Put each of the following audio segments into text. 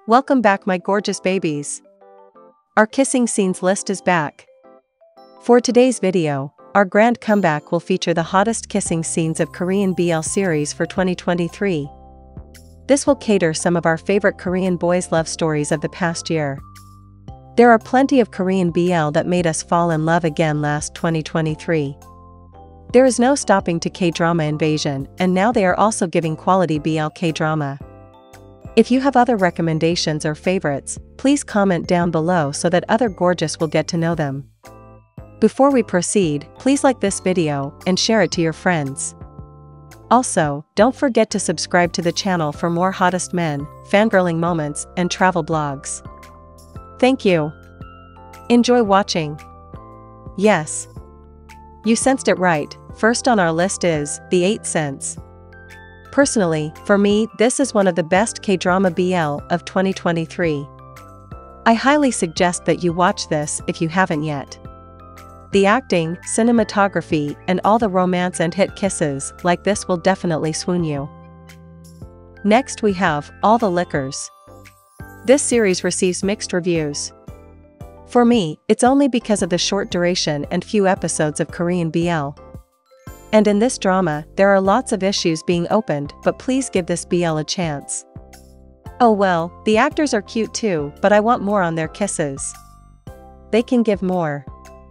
Welcome back, my gorgeous babies. Our kissing scenes list is back. For today's video, our grand comeback will feature the hottest kissing scenes of Korean BL series for 2023. This will cater some of our favorite Korean boys' love stories of the past year. There are plenty of Korean BL that made us fall in love again last 2023. There is no stopping to K-drama invasion, and now they are also giving quality BL K-drama. If you have other recommendations or favorites, please comment down below so that other gorgeous will get to know them. Before we proceed, please like this video and share it to your friends. Also, don't forget to subscribe to the channel for more hottest men, fangirling moments, and travel blogs. Thank you. Enjoy watching. Yes, you sensed it right. First on our list is The 8th Sense. Personally, for me, this is one of the best K-drama BL of 2023. I highly suggest that you watch this if you haven't yet. The acting, cinematography, and all the romance and hit kisses like this will definitely swoon you. Next we have All the Liquors. This series receives mixed reviews. For me, it's only because of the short duration and few episodes of Korean BL. And in this drama, there are lots of issues being opened, but please give this BL a chance. Oh well, the actors are cute too, but I want more on their kisses. They can give more.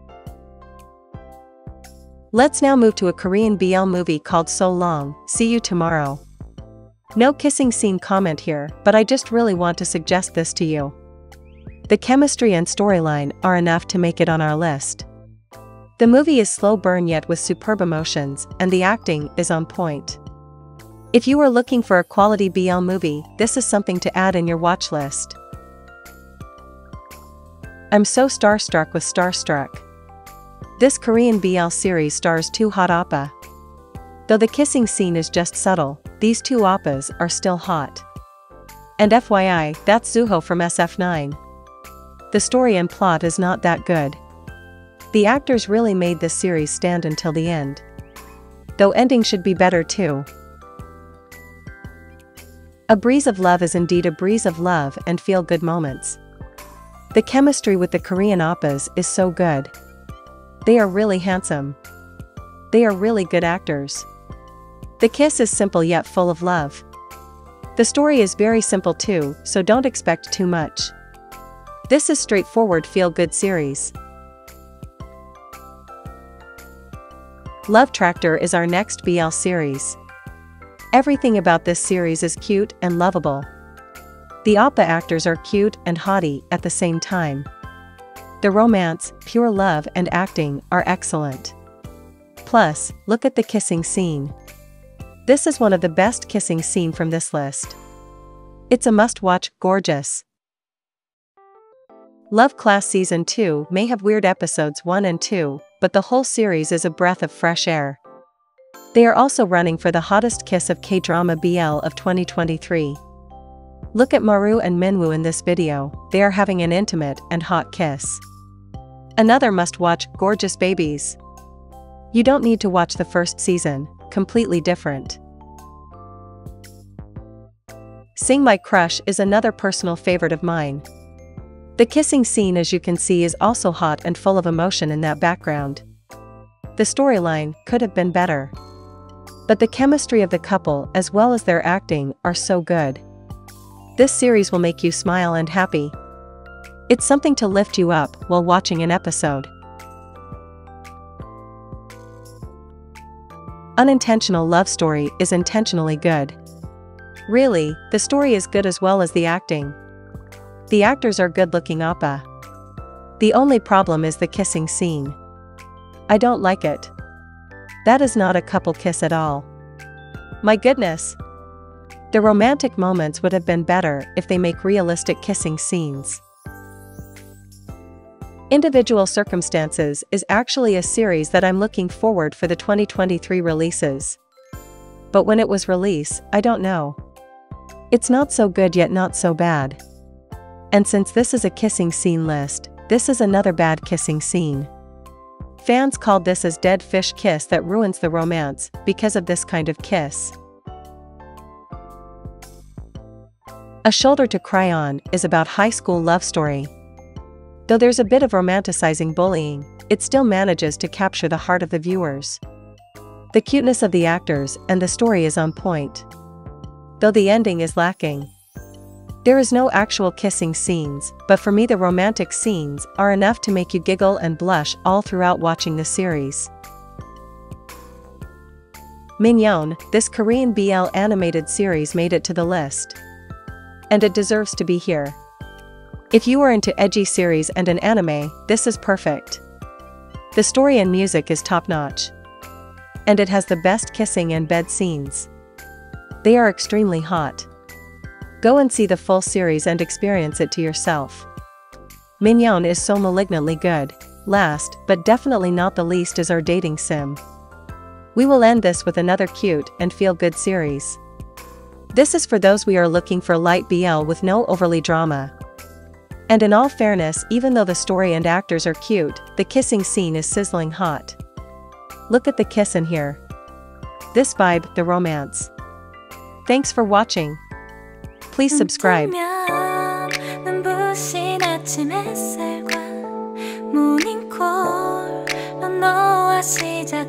Let's now move to a Korean BL movie called So Long, See You Tomorrow. No kissing scene comment here, but I just really want to suggest this to you. The chemistry and storyline are enough to make it on our list. The movie is slow burn yet with superb emotions, and the acting is on point. If you are looking for a quality BL movie, this is something to add in your watch list. I'm so starstruck with Starstruck. This Korean BL series stars two hot oppa. Though the kissing scene is just subtle, these two oppas are still hot. And FYI, that's Zuho from SF9. The story and plot is not that good. The actors really made this series stand until the end. Though ending should be better too. A Breeze of Love is indeed a breeze of love and feel-good moments. The chemistry with the Korean oppas is so good. They are really handsome. They are really good actors. The kiss is simple yet full of love. The story is very simple too, so don't expect too much. This is straightforward feel-good series. Love Tractor is our next BL series. Everything about this series is cute and lovable. The oppa actors are cute and haughty at the same time. The romance, pure love and acting are excellent. Plus, look at the kissing scene. This is one of the best kissing scene from this list. It's a must-watch, gorgeous. Love Class Season 2 may have weird episodes 1 and 2, but the whole series is a breath of fresh air. They are also running for the hottest kiss of K-drama BL of 2023. Look at Maru and Minwoo in this video, they are having an intimate and hot kiss. Another must-watch, gorgeous babies. You don't need to watch the first season, completely different. Sing My Crush is another personal favorite of mine. The kissing scene, as you can see, is also hot and full of emotion in that background. The storyline could have been better. But the chemistry of the couple as well as their acting are so good. This series will make you smile and happy. It's something to lift you up while watching an episode. Unintentional Love Story is intentionally good. Really, the story is good as well as the acting. The actors are good-looking oppa. The only problem is the kissing scene. I don't like it. That is not a couple kiss at all. My goodness! The romantic moments would have been better if they make realistic kissing scenes. Individual Circumstances is actually a series that I'm looking forward for the 2023 releases. But when it was released, I don't know. It's not so good yet not so bad. And since this is a kissing scene list, this is another bad kissing scene. Fans called this as dead fish kiss that ruins the romance because of this kind of kiss. A Shoulder to Cry On is about high school love story. Though there's a bit of romanticizing bullying, it still manages to capture the heart of the viewers. The cuteness of the actors and the story is on point, though the ending is lacking. There is no actual kissing scenes, but for me the romantic scenes are enough to make you giggle and blush all throughout watching the series. Minyeon, this Korean BL animated series made it to the list. And it deserves to be here. If you are into edgy series and an anime, this is perfect. The story and music is top-notch. And it has the best kissing and bed scenes. They are extremely hot. Go and see the full series and experience it to yourself. Minyeon is so malignantly good. Last, but definitely not the least, is our dating sim. We will end this with another cute and feel-good series. This is for those we are looking for light BL with no overly drama. And in all fairness, even though the story and actors are cute, the kissing scene is sizzling hot. Look at the kiss in here. This vibe, the romance. Thanks for watching. Please subscribe. 눈부신 아침 햇살과 모닝콜로 너와 시작